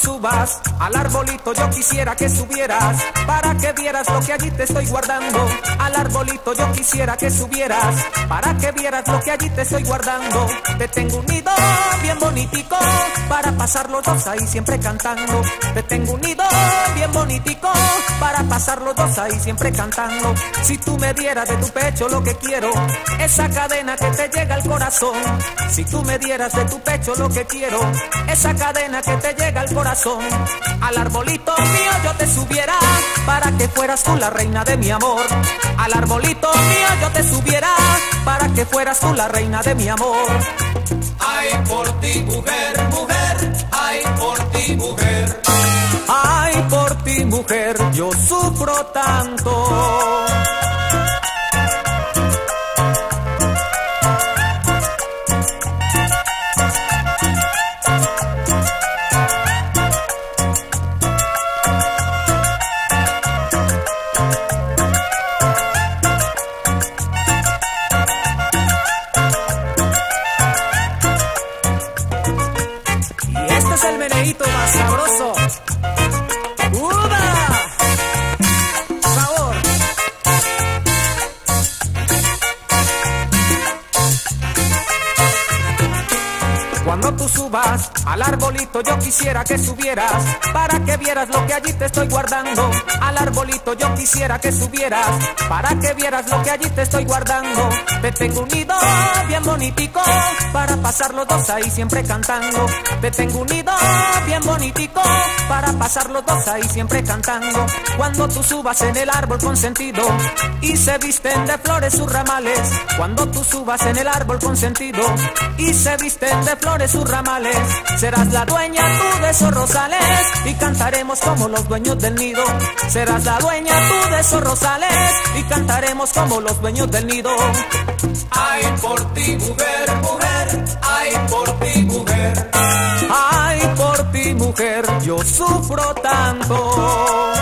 subas al arbolito yo quisiera que subieras, para que vieras lo que allí te estoy guardando. Al arbolito yo quisiera que subieras, para que vieras lo que allí te estoy guardando. Te tengo un nido bien bonitico, para pasar los dos ahí siempre cantando. Te tengo un nido bien bonitico, para pasar los dos ahí siempre cantando. Si tú me dieras de tu pecho lo que quiero, esa cadena que te llega al corazón. Si tú me dieras de tu pecho lo que quiero, esa cadena que te llega al corazón. Al arbolito mío yo te subiera, para que fueras tú la reina de mi amor. Al arbolito mío yo te subiera, para que fueras tú la reina de mi amor. Ay por ti mujer, mujer, ay por ti mujer. Ay por ti mujer, yo sufro tanto. El meneíto más sabroso. ¡Uda! ¡Sabor! Cuando tú subas al arbolito yo quisiera que subieras, para que vieras lo que allí te estoy guardando. Al arbolito yo quisiera que subieras, para que vieras lo que allí te estoy guardando. Te tengo un nido bien bonitico, para pasar los dos ahí siempre cantando. Te tengo un nido bien bonitico, para pasar los dos ahí siempre cantando. Cuando tú subas en el árbol consentido y se visten de flores sus ramales. Cuando tú subas en el árbol consentido y se visten de flores sus ramales, serás la dueña tú de esos rosales y cantaremos como los dueños del nido. Serás la dueña tú de esos rosales y cantaremos como los dueños del nido. Ay por ti mujer, mujer, ay por ti mujer. Ay por ti mujer, yo sufro tanto.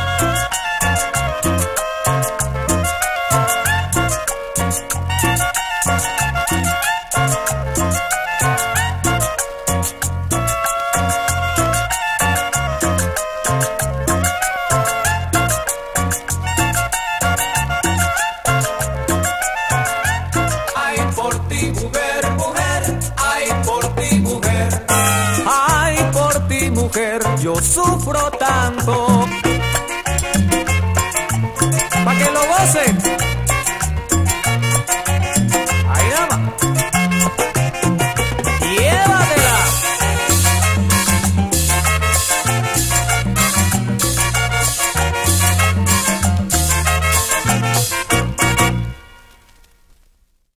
Yo sufro tanto. Pa' que lo gocen.